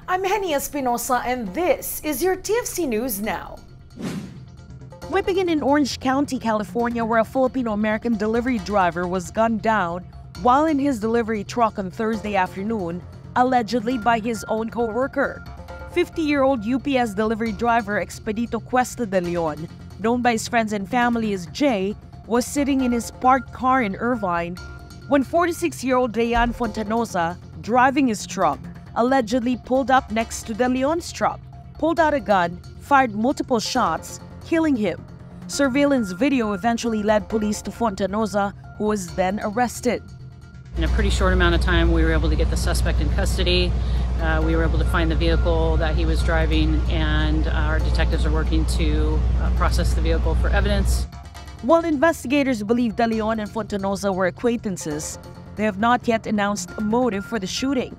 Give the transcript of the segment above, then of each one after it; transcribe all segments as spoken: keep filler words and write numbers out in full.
I'm Henny Espinosa and this is your T F C News Now. We begin in Orange County, California, where a Filipino-American delivery driver was gunned down while in his delivery truck on Thursday afternoon, allegedly by his own co-worker. fifty-year-old U P S delivery driver Expedito Cuesta de Leon, known by his friends and family as Jay, was sitting in his parked car in Irvine when forty-six-year-old Dayan Fontanosa, driving his truck, allegedly pulled up next to de Leon's truck, pulled out a gun, fired multiple shots, killing him. Surveillance video eventually led police to Fontanosa, who was then arrested. In a pretty short amount of time, we were able to get the suspect in custody. Uh, we were able to find the vehicle that he was driving, and our detectives are working to uh, process the vehicle for evidence. While investigators believe De Leon and Fontanosa were acquaintances, they have not yet announced a motive for the shooting.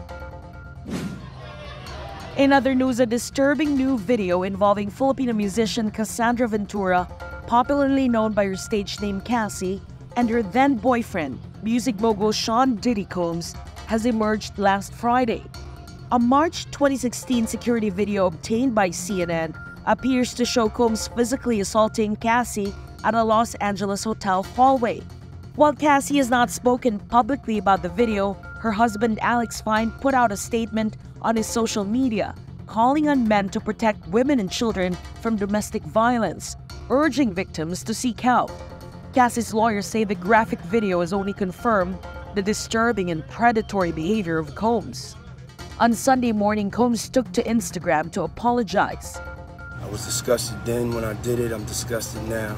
In other news, a disturbing new video involving Filipino musician Cassandra Ventura, popularly known by her stage name Cassie, and her then-boyfriend, music mogul Sean Diddy Combs, has emerged last Friday. A March twenty sixteen security video obtained by C N N appears to show Combs physically assaulting Cassie at a Los Angeles hotel hallway. While Cassie has not spoken publicly about the video, her husband Alex Fine put out a statement on his social media, calling on men to protect women and children from domestic violence, urging victims to seek help. Cassie's lawyers say the graphic video has only confirmed the disturbing and predatory behavior of Combs. On Sunday morning, Combs took to Instagram to apologize. I was disgusted then when I did it, I'm disgusted now.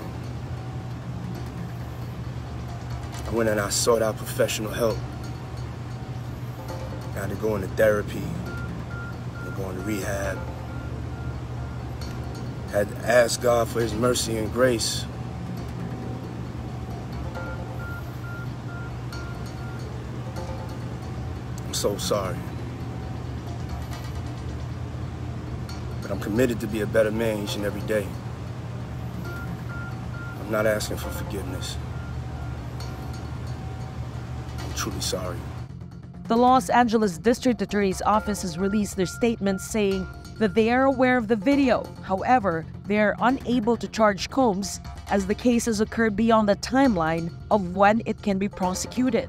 I went and I sought out professional help. I had to go into therapy, and go into rehab. Had to ask God for His mercy and grace. I'm so sorry. But I'm committed to be a better man each and every day. I'm not asking for forgiveness. I'm truly sorry. The Los Angeles District Attorney's Office has released their statement saying that they are aware of the video. However, they are unable to charge Combs as the case has occurred beyond the timeline of when it can be prosecuted.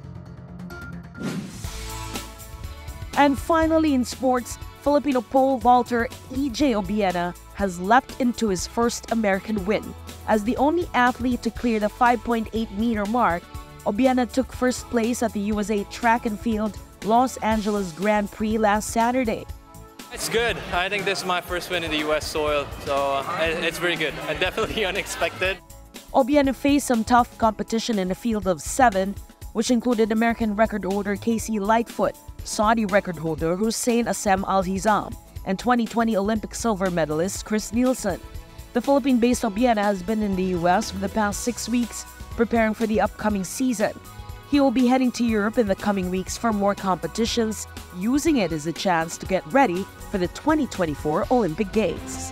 And finally, in sports, Filipino pole vaulter E J Obiena has leapt into his first American win. As the only athlete to clear the five point eight meter mark, Obiena took first place at the U S A Track and Field Los Angeles Grand Prix last Saturday. It's good. I think this is my first win in the U S soil, so it's very good and definitely unexpected. Obiena faced some tough competition in a field of seven, which included American record holder Casey Lightfoot, Saudi record holder Hussein Assem Al-Hizam, and twenty twenty Olympic silver medalist Chris Nielsen. The Philippine-based Obiena has been in the U S for the past six weeks, preparing for the upcoming season. He will be heading to Europe in the coming weeks for more competitions, using it as a chance to get ready for the twenty twenty-four Olympic Games.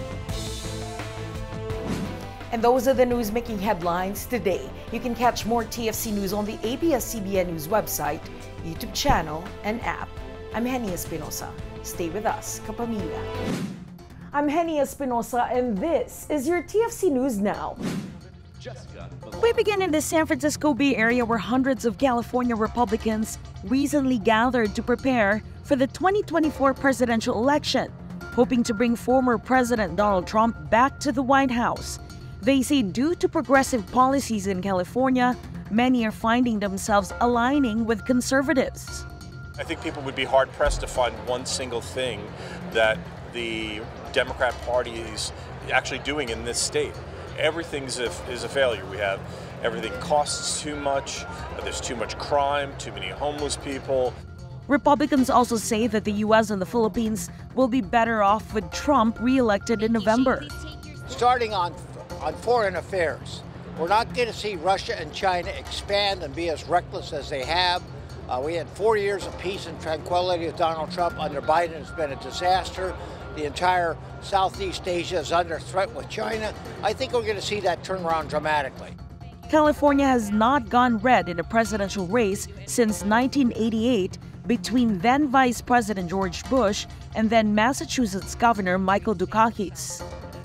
And those are the news making headlines today. You can catch more T F C News on the A B S C B N News website, YouTube channel, and app. I'm Henny Espinosa. Stay with us, kapamilya. I'm Henny Espinosa, and this is your T F C News Now. We begin in the San Francisco Bay Area, where hundreds of California Republicans recently gathered to prepare for the twenty twenty-four presidential election, hoping to bring former President Donald Trump back to the White House. They say due to progressive policies in California, many are finding themselves aligning with conservatives. I think people would be hard-pressed to find one single thing that the Democrat Party is actually doing in this state. Everything is a, is a failure. We have everything costs too much, there's too much crime, too many homeless people. Republicans also say that the U S and the Philippines will be better off with Trump re-elected in November. Starting on, on foreign affairs, we're not going to see Russia and China expand and be as reckless as they have. Uh, we had four years of peace and tranquility with Donald Trump. Under Biden, it's been a disaster. The entire Southeast Asia is under threat with China. I think we're going to see that turn around dramatically. California has not gone red in a presidential race since nineteen eighty-eight, between then Vice President George Bush and then Massachusetts Governor Michael Dukakis.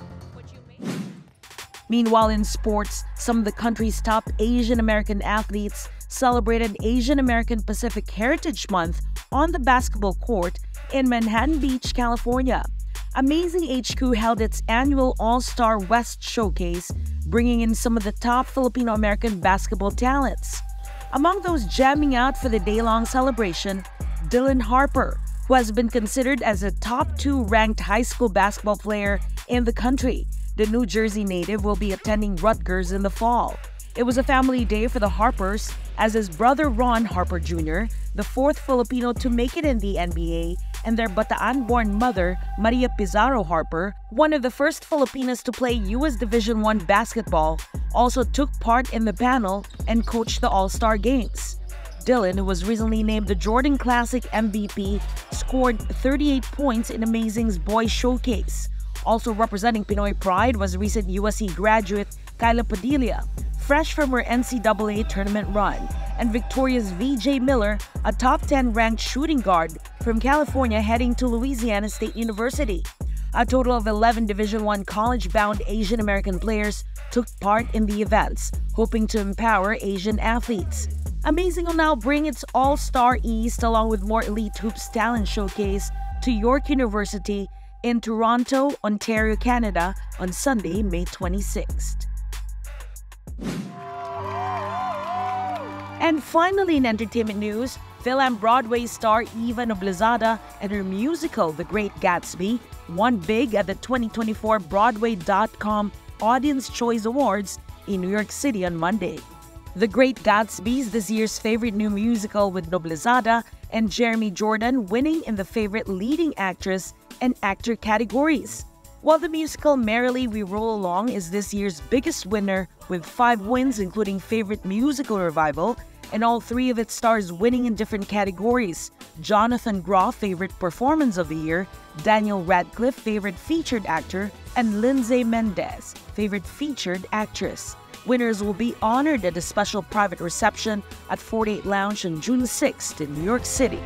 Meanwhile, in sports, some of the country's top Asian American athletes celebrated Asian American Pacific Heritage Month on the basketball court in Manhattan Beach, California. Amazing H Q held its annual All-Star West Showcase, bringing in some of the top Filipino-American basketball talents. Among those jamming out for the day-long celebration, Dylan Harper, who has been considered as a top two ranked high school basketball player in the country. The New Jersey native will be attending Rutgers in the fall. It was a family day for the Harpers, as his brother Ron Harper Junior, the fourth Filipino to make it in the N B A, and their Bataan-born mother, Maria Pizarro Harper, one of the first Filipinas to play U S Division one basketball, also took part in the panel and coached the All-Star Games. Dylan, who was recently named the Jordan Classic M V P, scored thirty-eight points in Amazing's Boys Showcase. Also representing Pinoy pride was recent U S C graduate Kyla Padilla, fresh from her N C double A tournament run, and Victoria's V J Miller, a top ten ranked shooting guard from California heading to Louisiana State University. A total of eleven Division one college-bound Asian American players took part in the events, hoping to empower Asian athletes. Amazing will now bring its All-Star East along with more Elite Hoops Talent Showcase to York University in Toronto, Ontario, Canada on Sunday, May twenty-sixth. And finally, in entertainment news, Fil-Am Broadway star Eva Noblezada and her musical The Great Gatsby won big at the twenty twenty-four Broadway dot com Audience Choice Awards in New York City on Monday. The Great Gatsby is this year's favorite new musical, with Noblezada and Jeremy Jordan winning in the favorite leading actress and actor categories. While the musical Merrily We Roll Along is this year's biggest winner with five wins, including favorite musical revival, and all three of its stars winning in different categories: Jonathan Groff, favorite performance of the year; Daniel Radcliffe, favorite featured actor; and Lindsay Mendez, favorite featured actress. Winners will be honored at a special private reception at forty-eight Lounge on June sixth in New York City.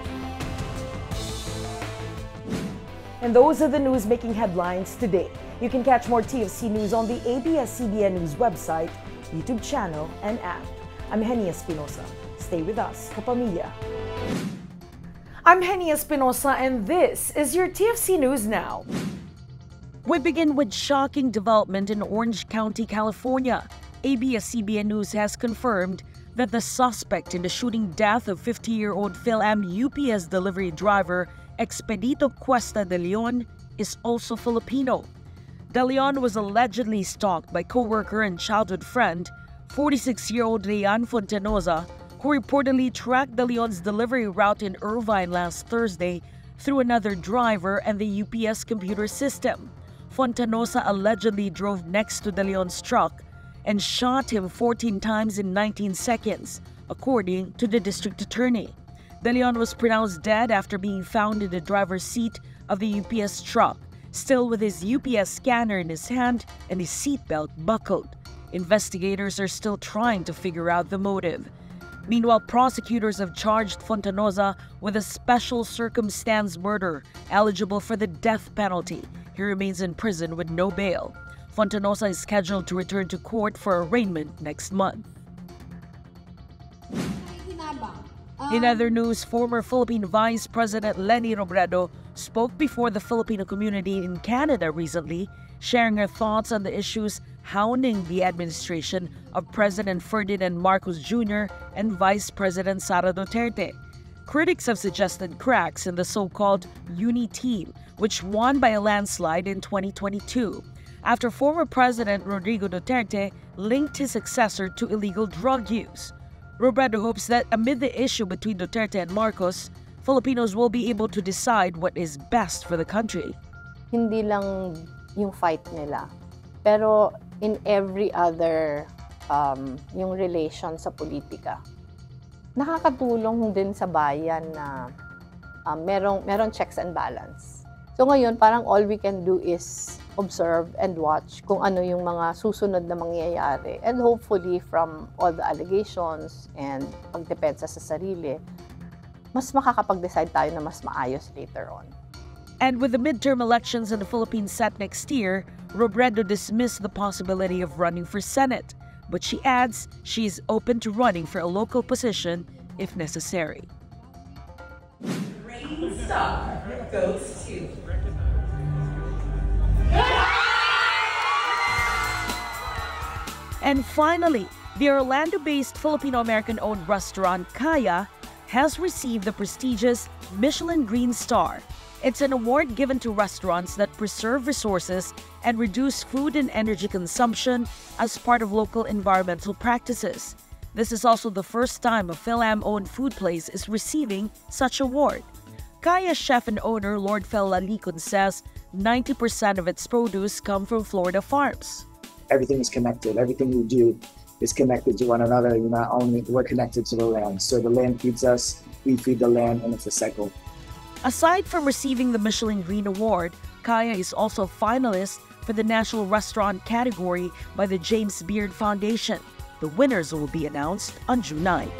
And those are the news making headlines today. You can catch more T F C News on the A B S C B N News website, YouTube channel, and app. I'm Henia Espinosa. Stay with us, Kapamilya. I'm Henia Espinosa, and this is your T F C News Now. We begin with shocking development in Orange County, California. A B S C B N News has confirmed that the suspect in the shooting death of fifty-year-old Fil-Am U P S delivery driver Expedito Cuesta de Leon is also Filipino. De Leon was allegedly stalked by co-worker and childhood friend, forty-six-year-old Leon Fontanoza, who reportedly tracked De Leon's delivery route in Irvine last Thursday through another driver and the U P S computer system. Fontanoza allegedly drove next to De Leon's truck and shot him fourteen times in nineteen seconds, according to the district attorney. De Leon was pronounced dead after being found in the driver's seat of the U P S truck, still with his U P S scanner in his hand and his seatbelt buckled. Investigators are still trying to figure out the motive. Meanwhile, prosecutors have charged Fontanoza with a special circumstance murder, eligible for the death penalty. He remains in prison with no bail. Fontanoza is scheduled to return to court for arraignment next month. In other news, former Philippine Vice President Leni Robredo spoke before the Filipino community in Canada recently, sharing her thoughts on the issues hounding the administration of President Ferdinand Marcos Junior and Vice President Sara Duterte. Critics have suggested cracks in the so-called Uni Team, which won by a landslide in twenty twenty-two, after former President Rodrigo Duterte linked his successor to illegal drug use. Robredo hopes that amid the issue between Duterte and Marcos, Filipinos will be able to decide what is best for the country. Hindi lang yung fight nila, pero in every other um, yung relation sa politika, nakakatulong din sa bayan na um, merong, merong checks and balance. So ngayon, parang all we can do is observe and watch kung ano yung mga susunod na mangyayari. And hopefully from all the allegations and pagdepensa sa sarili, mas makakapag-decide tayo na mas maayos later on. And with the midterm elections in the Philippines set next year, Robredo dismissed the possibility of running for Senate, but she adds she is open to running for a local position if necessary. Rain Star goes to... And finally, the Orlando-based Filipino-American-owned restaurant Kaya has received the prestigious Michelin Green Star. It's an award given to restaurants that preserve resources and reduce food and energy consumption as part of local environmental practices. This is also the first time a Phil-Am-owned food place is receiving such award. Kaya chef and owner Lord Fel Lalicon says ninety percent of its produce come from Florida farms. Everything is connected. Everything we do is connected to one another. You know, not only we're connected to the land. So the land feeds us, we feed the land, and it's a cycle. Aside from receiving the Michelin Green Award, Kaya is also a finalist for the National Restaurant category by the James Beard Foundation. The winners will be announced on June ninth.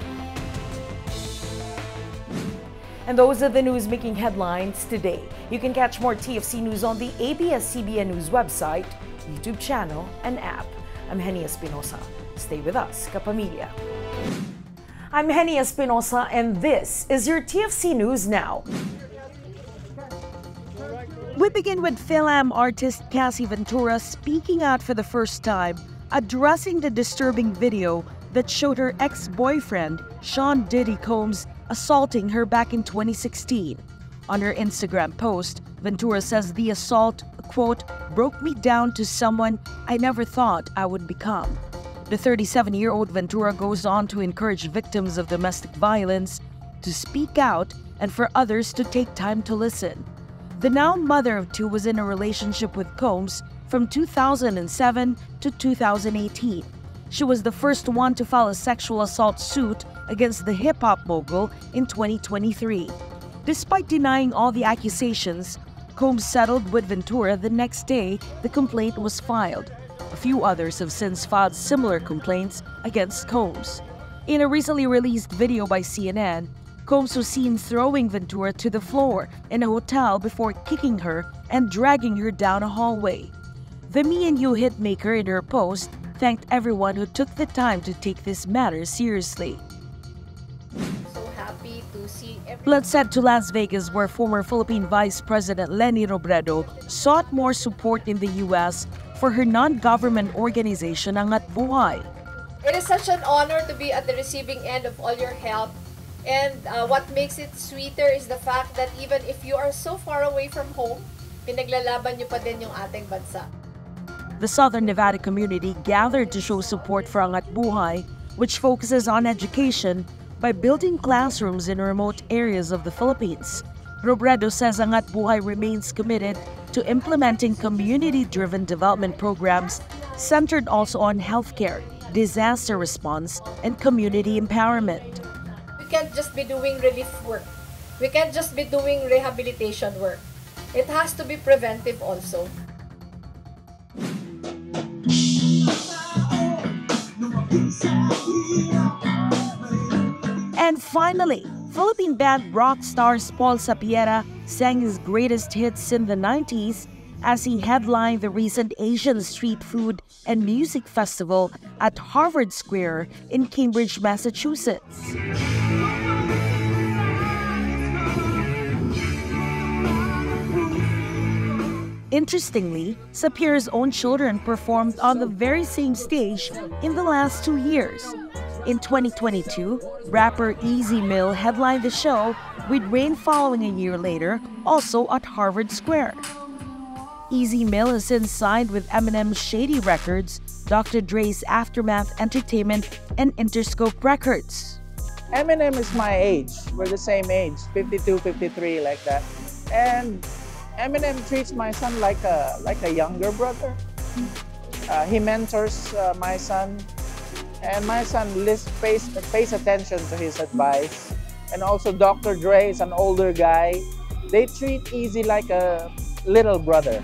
And those are the news making headlines today. You can catch more T F C News on the A B S C B N News website, YouTube channel, and app. I'm Henia Espinosa. Stay with us, Kapamilya. I'm Henia Espinosa, and this is your T F C News Now. We begin with Phil-Am artist Cassie Ventura speaking out for the first time, addressing the disturbing video that showed her ex-boyfriend, Sean Diddy Combs, assaulting her back in twenty sixteen. On her Instagram post, Ventura says the assault, quote, broke me down to someone I never thought I would become. The thirty-seven-year-old Ventura goes on to encourage victims of domestic violence to speak out and for others to take time to listen. The now mother of two was in a relationship with Combs from two thousand seven to two thousand eighteen. She was the first one to file a sexual assault suit against the hip-hop mogul in twenty twenty-three. Despite denying all the accusations, Combs settled with Ventura the next day the complaint was filed. A few others have since filed similar complaints against Combs. In a recently released video by C N N, Combs was seen throwing Ventura to the floor in a hotel before kicking her and dragging her down a hallway. The Me and You hitmaker in her post thanked everyone who took the time to take this matter seriously. So happy to see everyone. Let's head to Las Vegas, where former Philippine Vice President Leni Robredo sought more support in the U S for her non-government organization Angat Buhay. It is such an honor to be at the receiving end of all your help. And uh, what makes it sweeter is the fact that even if you are so far away from home, pinaglalaban niyo pa din yung ating bansa. The Southern Nevada community gathered to show support for Angat Buhay, which focuses on education by building classrooms in remote areas of the Philippines. Robredo says Angat Buhay remains committed to implementing community-driven development programs centered also on healthcare, disaster response, and community empowerment. We can't just be doing relief work. We can't just be doing rehabilitation work. It has to be preventive also. And finally, Philippine band rock stars Paul Sapiera sang his greatest hits in the nineties as he headlined the recent Asian Street Food and Music Festival at Harvard Square in Cambridge, Massachusetts. Interestingly, Sapiera's own children performed on the very same stage in the last two years. In twenty twenty-two, rapper Easy Mill headlined the show, with Rain following a year later, also at Harvard Square. Easy Mill has since signed with Eminem's Shady Records, Doctor Dre's Aftermath Entertainment, and Interscope Records. Eminem is my age. We're the same age, fifty-two, fifty-three, like that. And Eminem treats my son like a like a younger brother. Uh, he mentors uh, my son, and my son list, pays, pays attention to his advice. And also Doctor Dre is an older guy. They treat Easy like a little brother.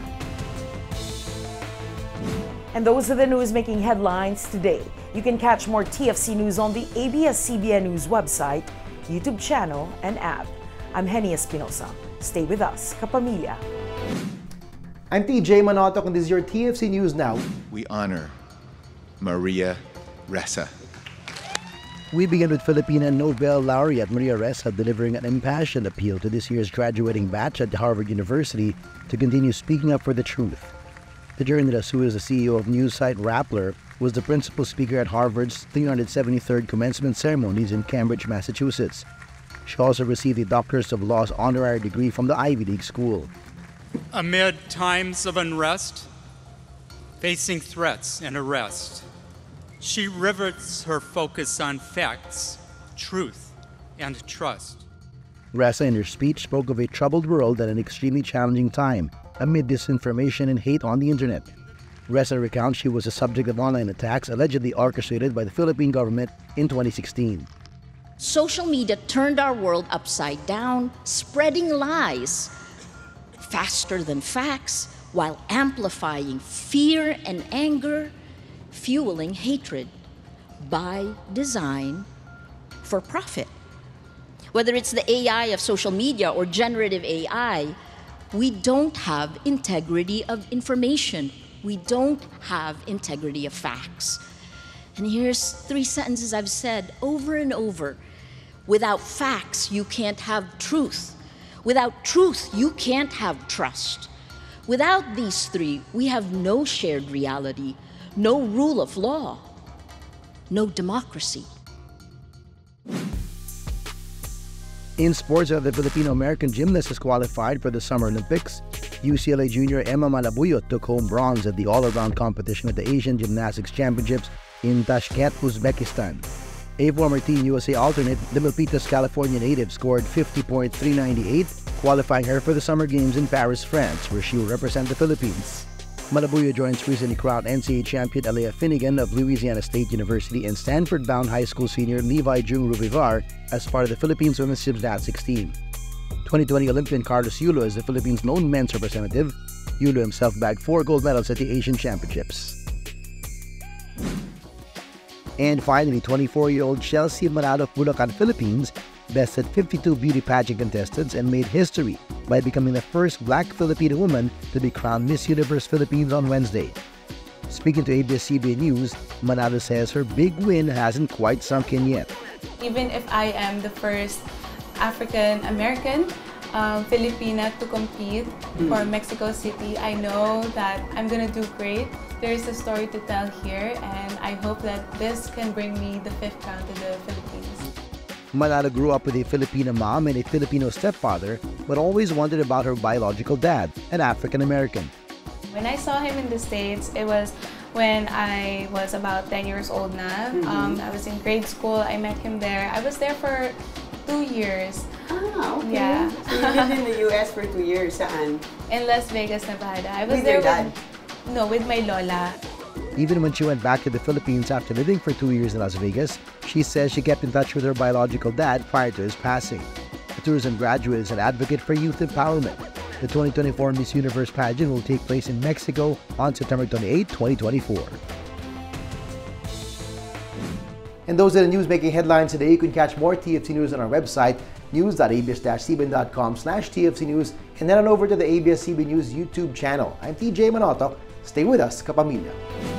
And those are the news making headlines today. You can catch more T F C News on the A B S C B N News website, YouTube channel, and app. I'm Henia Espinosa. Stay with us, kapamilya. I'm T J Manotoc, and this is your T F C News Now. We honor Maria Ressa. We begin with Filipina Nobel laureate Maria Ressa delivering an impassioned appeal to this year's graduating batch at Harvard University to continue speaking up for the truth. The journalist, who is the C E O of news site Rappler, was the principal speaker at Harvard's three hundred seventy-third commencement ceremonies in Cambridge, Massachusetts. She also received the Doctors of Laws honorary degree from the Ivy League school. Amid times of unrest, facing threats and arrest, she rivets her focus on facts, truth, and trust. Ressa, in her speech, spoke of a troubled world at an extremely challenging time amid disinformation and hate on the internet. Ressa recounts she was the subject of online attacks allegedly orchestrated by the Philippine government in twenty sixteen. Social media turned our world upside down, spreading lies faster than facts while amplifying fear and anger, fueling hatred by design for profit. Whether it's the A I of social media or generative A I, we don't have integrity of information. We don't have integrity of facts. And here's three sentences I've said over and over. Without facts, you can't have truth. Without truth, you can't have trust. Without these three, we have no shared reality, no rule of law, no democracy. In sports, the Filipino-American gymnast is qualified for the Summer Olympics. U C L A junior Emma Malabuyot took home bronze at the all-around competition at the Asian Gymnastics Championships in Tashkent, Uzbekistan. A former Team U S A alternate, the Milpitas, California native, scored fifty point three nine eight, qualifying her for the Summer Games in Paris, France, where she will represent the Philippines. Malabuyo joins recently crowned N C A A champion Alea Finnegan of Louisiana State University and Stanford-bound high school senior Levi Jung Rubivar as part of the Philippines women's gymnastics team. twenty twenty Olympian Carlos Yulo is the Philippines' lone men's representative. Yulo himself bagged four gold medals at the Asian Championships. And finally, twenty-four-year-old Chelsea Manalo of Bulacan, Philippines, bested fifty-two beauty pageant contestants and made history by becoming the first black Filipino woman to be crowned Miss Universe Philippines on Wednesday. Speaking to A B S C B N News, Manalo says her big win hasn't quite sunk in yet. Even if I am the first African-American um, Filipina to compete mm. for Mexico City, I know that I'm gonna do great. There's a story to tell here, and I hope that this can bring me the fifth crown to the Philippines. Manalo grew up with a Filipino mom and a Filipino stepfather, but always wondered about her biological dad, an African-American. When I saw him in the States, it was when I was about ten years old na. Mm-hmm. um, I was in grade school, I met him there. I was there for two years. Ah, okay. Yeah. So you lived in the U S for two years, saan? In Las Vegas, Nevada. I was with there your dad? With, no, with my lola. Even when she went back to the Philippines after living for two years in Las Vegas, she says she kept in touch with her biological dad prior to his passing. The tourism graduate is an advocate for youth empowerment. The twenty twenty-four Miss Universe pageant will take place in Mexico on September twenty-eighth, twenty twenty-four. And those are the news making headlines today. You can catch more T F C News on our website, news dot a b s dash c b n dot com slash T F C News, and head on over to the A B S C B N News YouTube channel. I'm T J Manotoc. Stay with us, kapamilya.